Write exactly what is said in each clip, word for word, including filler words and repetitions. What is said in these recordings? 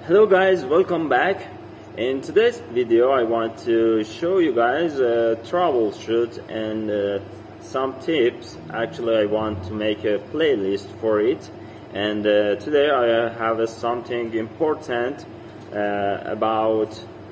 Hello guys, welcome back. In today's video I want to show you guys a troubleshoot and uh, some tips. Actually I want to make a playlist for it, and uh, today I have uh, something important uh, about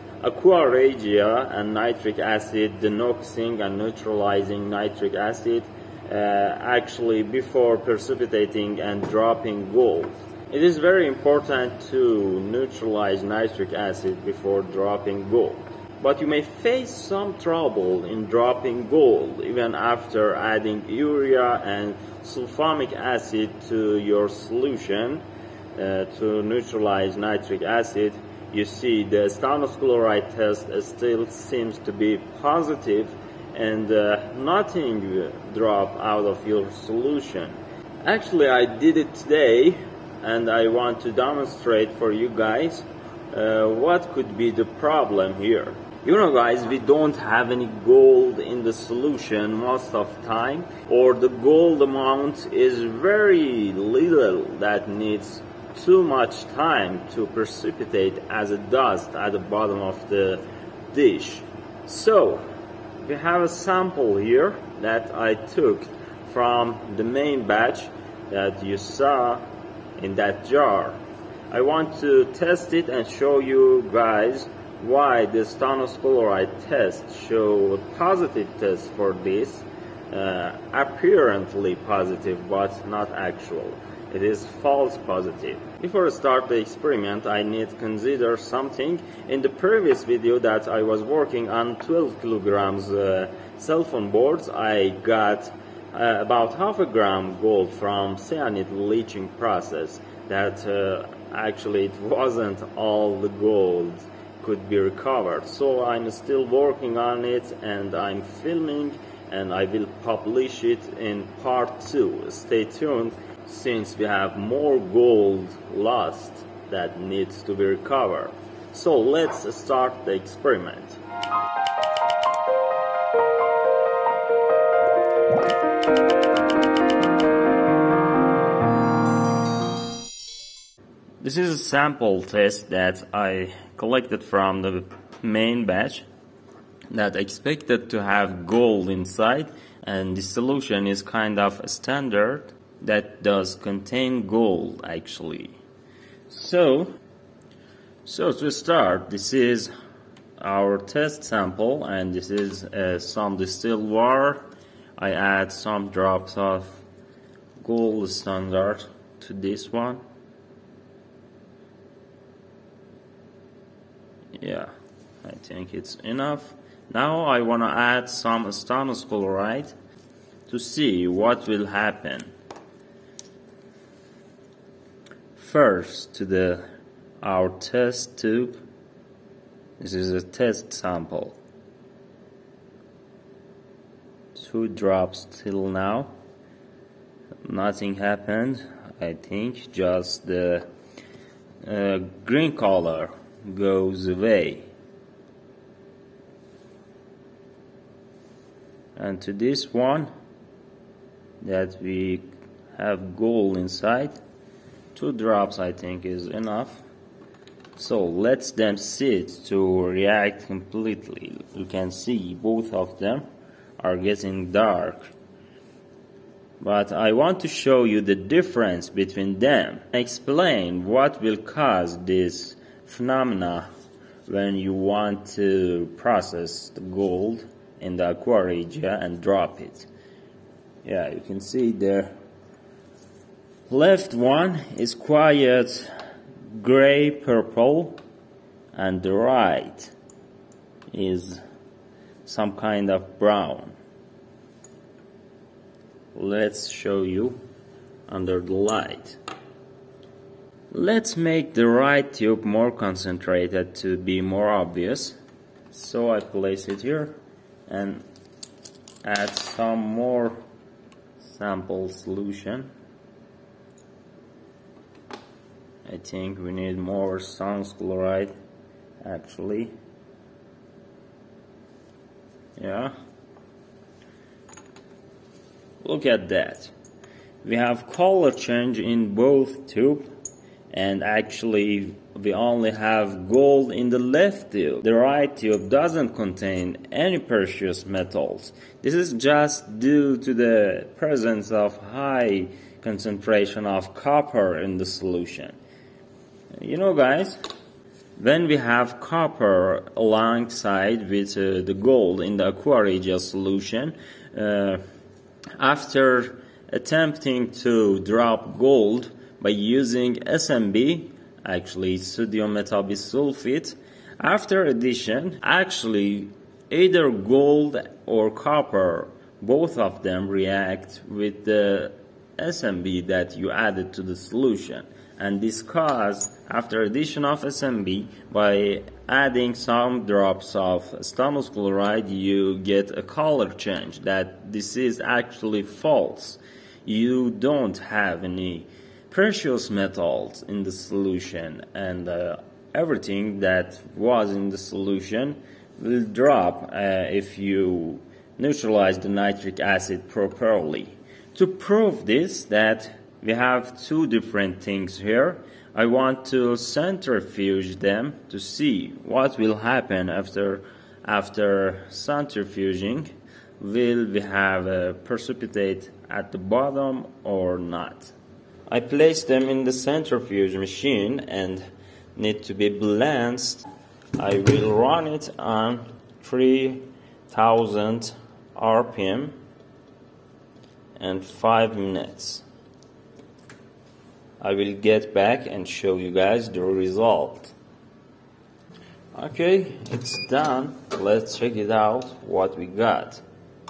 aqua regia and nitric acid, denoxing and neutralizing nitric acid uh, actually before precipitating and dropping gold. It is very important to neutralize nitric acid before dropping gold, but you may face some trouble in dropping gold even after adding urea and sulfamic acid to your solution uh, to neutralize nitric acid. You see, the Stannous chloride test still seems to be positive and uh, nothing drop out of your solution. Actually, I did it today, and I want to demonstrate for you guys uh, what could be the problem here. You know guys, we don't have any gold in the solution most of the time, or the gold amount is very little that needs too much time to precipitate as a dust at the bottom of the dish. So we have a sample here that I took from the main batch that you saw in that jar. I want to test it and show you guys why the Stannous chloride test show a positive test for this, uh, apparently positive but not actual. It is false positive. Before I start the experiment, I need to consider something. In the previous video that I was working on twelve kilograms uh, cell phone boards, I got Uh, about half a gram gold from cyanide leaching process. That uh, actually it wasn't all the gold could be recovered, so I'm still working on it and I'm filming, and I will publish it in part two. Stay tuned, since we have more gold lost that needs to be recovered. So let's start the experiment. This is a sample test that I collected from the main batch that expected to have gold inside, and the solution is kind of a standard that does contain gold actually. So, so to start, this is our test sample, and this is uh, some distilled water. I add some drops of gold standard to this one. Yeah, I think it's enough. Now I want to add some Stannous chloride to see what will happen. First, to the our test tube. This is a test sample. Two drops till now. Nothing happened. I think just the uh, green color goes away. And to this one that we have gold inside, two drops I think is enough. So let's them sit to react completely. You can see both of them are getting dark, but I want to show you the difference between them, explain what will cause this phenomena when you want to process the gold in the aqua regia and drop it. Yeah, you can see the left one is quiet gray purple, and the right is some kind of brown. Let's show you under the light. Let's make the right tube more concentrated to be more obvious. So I place it here and add some more sample solution. I think we need more Stannous chloride actually. Yeah. Look at that. We have color change in both tubes. and actually we only have gold in the left tube. The right tube doesn't contain any precious metals. This is just due to the presence of high concentration of copper in the solution. You know guys, when we have copper alongside with uh, the gold in the aqua regia solution, uh, after attempting to drop gold by using S M B, actually sodium metabisulfite, after addition, actually either gold or copper, both of them react with the S M B that you added to the solution. And this cause, after addition of S M B, by adding some drops of stannous chloride, you get a color change. That this is actually false. You don't have any precious metals in the solution, and uh, everything that was in the solution will drop uh, if you neutralize the nitric acid properly. To prove this, that we have two different things here, I want to centrifuge them to see what will happen after after centrifuging. Will we have a precipitate at the bottom or not? I place them in the centrifuge machine and need to be balanced. I will run it on three thousand R P M and five minutes. I will get back and show you guys the result. Okay, it's done. Let's check it out what we got.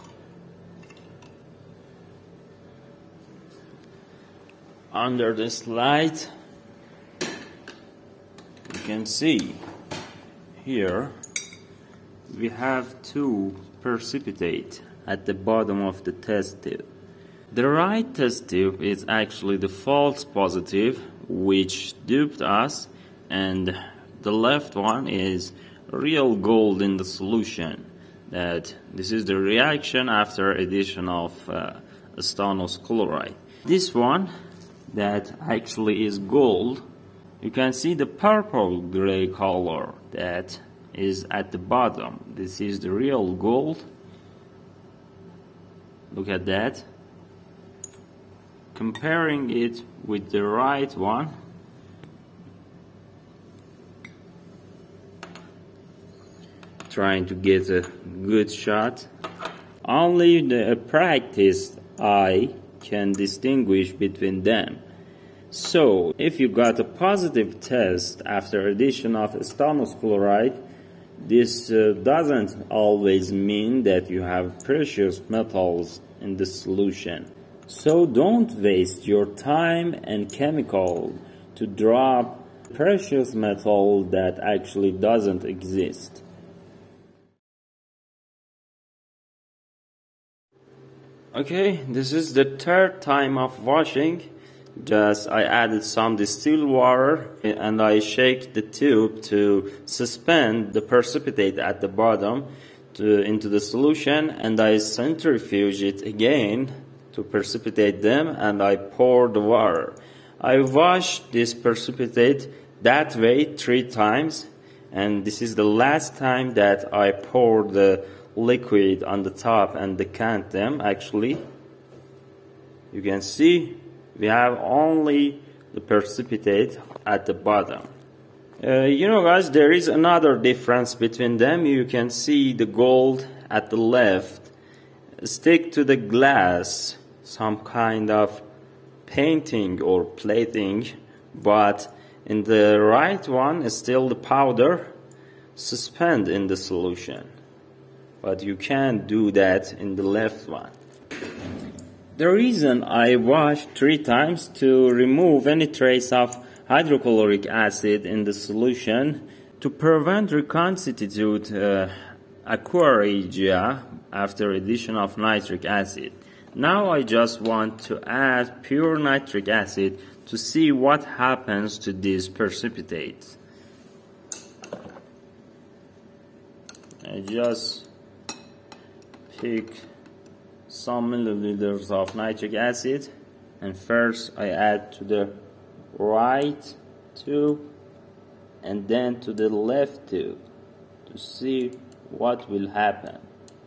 Under this light, you can see here we have two precipitate at the bottom of the test tube. The right test tube is actually the false positive, which duped us, and the left one is real gold in the solution. That this is the reaction after addition of uh, stannous chloride. This one that actually is gold, you can see the purple gray color that is at the bottom. This is the real gold. Look at that. Comparing it with the right one, trying to get a good shot. Only the practiced eye can distinguish between them. So, if you got a positive test after addition of stannous chloride, this uh, doesn't always mean that you have precious metals in the solution. So don't waste your time and chemical to drop precious metal that actually doesn't exist. Okay, this is the third time of washing. Just I added some distilled water and I shake the tube to suspend the precipitate at the bottom to, into the solution, and I centrifuge it again to precipitate them, and I pour the water. I wash this precipitate that way three times, and this is the last time that I pour the liquid on the top and decant them. Actually, you can see we have only the precipitate at the bottom. Uh, you know guys, there is another difference between them. You can see the gold at the left stick to the glass, some kind of painting or plating, but in the right one is still the powder suspend in the solution, but you can't do that in the left one. The reason I wash three times to remove any trace of hydrochloric acid in the solution to prevent reconstitute uh, aqua regia after addition of nitric acid. Now I just want to add pure nitric acid to see what happens to these precipitates. I just pick some milliliters of nitric acid, and first I add to the right tube and then to the left tube to see what will happen.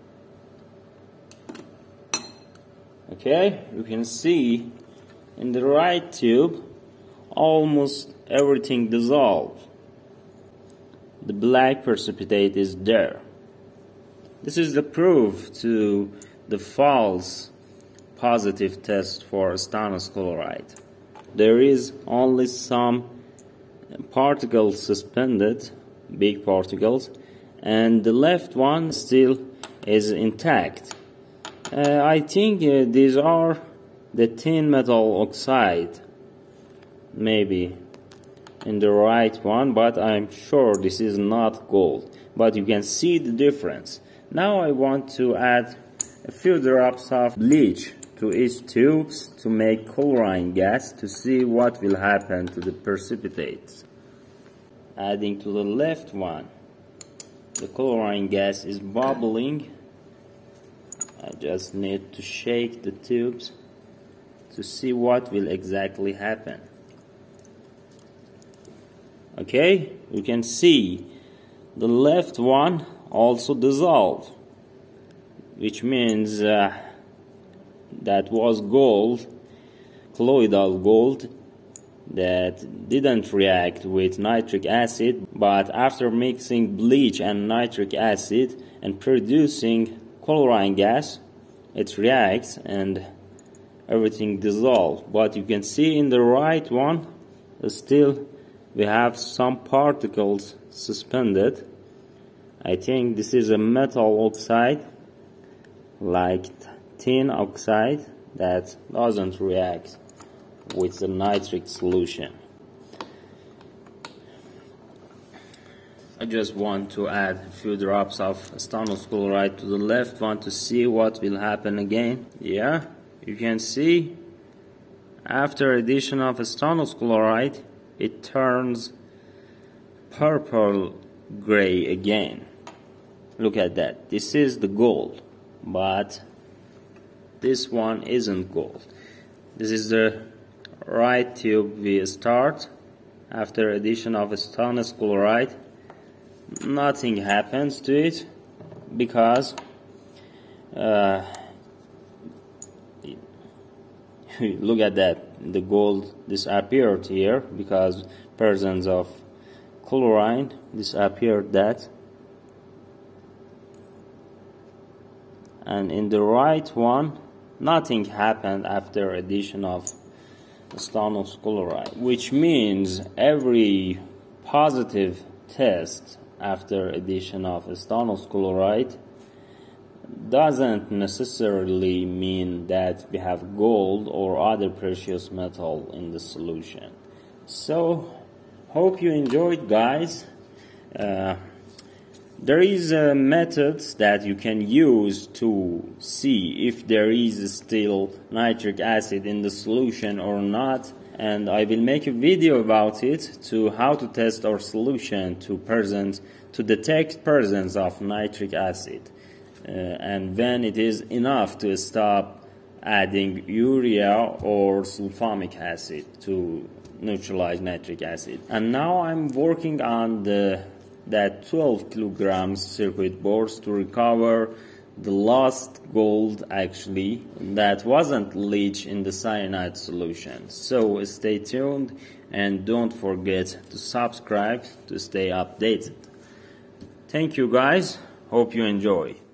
Okay, you can see in the right tube almost everything dissolved. The black precipitate is there. This is the proof to the false positive test for stannous chloride. There is only some particles suspended, big particles, and the left one still is intact. Uh, I think uh, these are the tin metal oxide, maybe in the right one, but I'm sure this is not gold. But you can see the difference. Now I want to add a few drops of bleach to each tubes to make chlorine gas to see what will happen to the precipitates. Adding to the left one, the chlorine gas is bubbling. I just need to shake the tubes to see what will exactly happen. Okay, you can see the left one also dissolved, which means uh, that was gold, colloidal gold, that didn't react with nitric acid, but after mixing bleach and nitric acid and producing chlorine gas, it reacts and everything dissolves. But you can see in the right one still we have some particles suspended. I think this is a metal oxide, like tin oxide, that doesn't react with the nitric solution. I just want to add a few drops of stannous chloride to the left one to see what will happen again. Yeah, you can see after addition of stannous chloride it turns purple gray again. Look at that. This is the gold, but this one isn't gold. This is the right tube we start. After addition of stannous chloride, nothing happens to it because uh, look at that, the gold disappeared here because presence of chlorine disappeared that. And in the right one, nothing happened after addition of stannous chloride, which means every positive test after addition of stannous chloride doesn't necessarily mean that we have gold or other precious metal in the solution. So, hope you enjoyed, guys. Uh, There is a method that you can use to see if there is still nitric acid in the solution or not, and I will make a video about it to how to test our solution to present to detect presence of nitric acid uh, and when it is enough to stop adding urea or sulfamic acid to neutralize nitric acid. And now I'm working on the that twelve kilograms circuit boards to recover the lost gold actually that wasn't leached in the cyanide solution. So stay tuned and don't forget to subscribe to stay updated. Thank you, guys. Hope you enjoy.